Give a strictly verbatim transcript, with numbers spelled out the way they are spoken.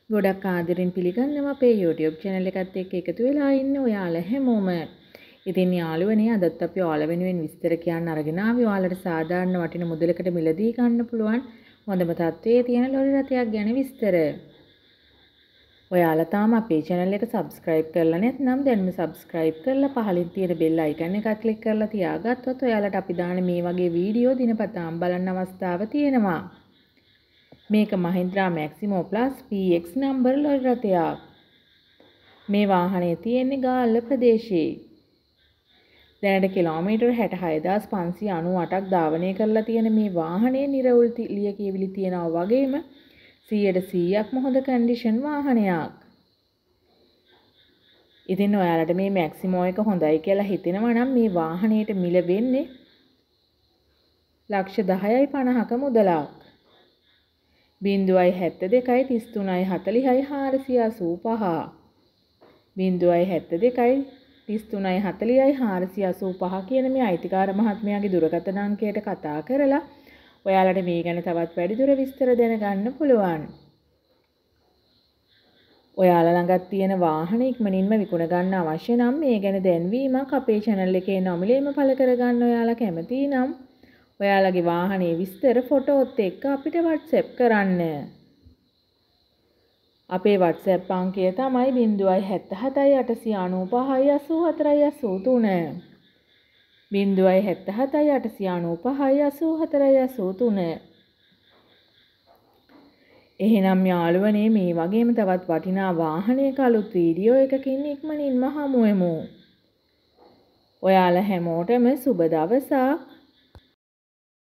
ගොඩක් ආදරෙන් පිළිගන්නවා අපේ YouTube channel එකත් එක්ක එකතු වෙලා ඉන්න ඔයාලා හැමෝම. ඉතින් යාළුවනේ අදත් අපි ඔයාලා වෙනුවෙන් විස්තර කියන්න අරගෙන ආවි. ඔයාලට සාධාරණ වටින මුදලකට මිලදී ගන්න පුළුවන් හොඳම තත්ත්වයේ තියෙන ලොරි රථයක් ගැන විස්තර. ඔයාලා තාම අපේ channel එක subscribe කරලා නැත්නම් දැන්ම subscribe කරලා පහලින් තියෙන bell icon එක click කරලා තියාගත්තොත් ඔයාලට අපි දාන මේ වගේ වීඩියෝ දිනපතාම බලන්න අවස්ථාව තියෙනවා. මේක Mahindra Maximo Plus P X number lorry රථයක්. මේ වාහනේ තියෙන්නේ ගාල්ල ප්‍රදේශයේ. දැනට කිලෝමීටර් හැටහය හදාස් පන්සිය අනූඅටක් ධාවනය කරලා තියෙන මේ වාහනේ නිරවුල් ලියකියවිලි තියනවා වගේම සීයට සීයක්ම හොඳ කන්ඩිෂන් වාහනයක්. ඉතින් ඔයාලට මේ Maximo එක හොඳයි කියලා හිතෙනවා නම් මේ වාහනේට මිල වෙන්නේ ලක්ෂ දහයයි පනහක මුදලක්. බිංදුවයි හැත්තෑ දෙකයි තිස් තුනයි හතළිහයි හාරසිය අසූ පහ බිංදුවයි හැත්තෑ දෙකයි තිස් තුනයි හතළිහයි හාරසිය අසූ පහ කියන මේ අයිතිකාර මහත්මයාගේ දුරකථන අංකයට කතා කරලා ඔයාලට මේ ගැන තවත් වැඩිදුර විස්තර දැනගන්න පුළුවන්. ඔයාලා ළඟත් තියෙන වාහන ඉක්මනින්ම විකුණ ගන්න අවශ්‍ය නම් මේ ගැන දැන්වීමක් අපේ channel එකේ නොමිලේම පළ කරගන්න ඔයාලා කැමති නම් ඔයාලගේ වාහනේ විස්තර ෆොටෝත් එක්ක අපිට WhatsApp කරන්න. අපේ WhatsApp අංකය තමයි බිංදුවයි හැත්තෑ හතයි අටසිය අනූපහයි අසූ හතරයි අසූ තුන. බිංදුවයි හැත්තෑ හතයි අටසිය අනූපහයි අසූ හතරයි අසූ තුන. එහෙනම් යාළුවනේ මේ වගේම තවත් වටිනා වාහනයක අලුත් වීඩියෝ එකකින් ඉක්මනින්ම හමු වෙමු. ඔයාලා හැමෝටම සුබ දවසක්.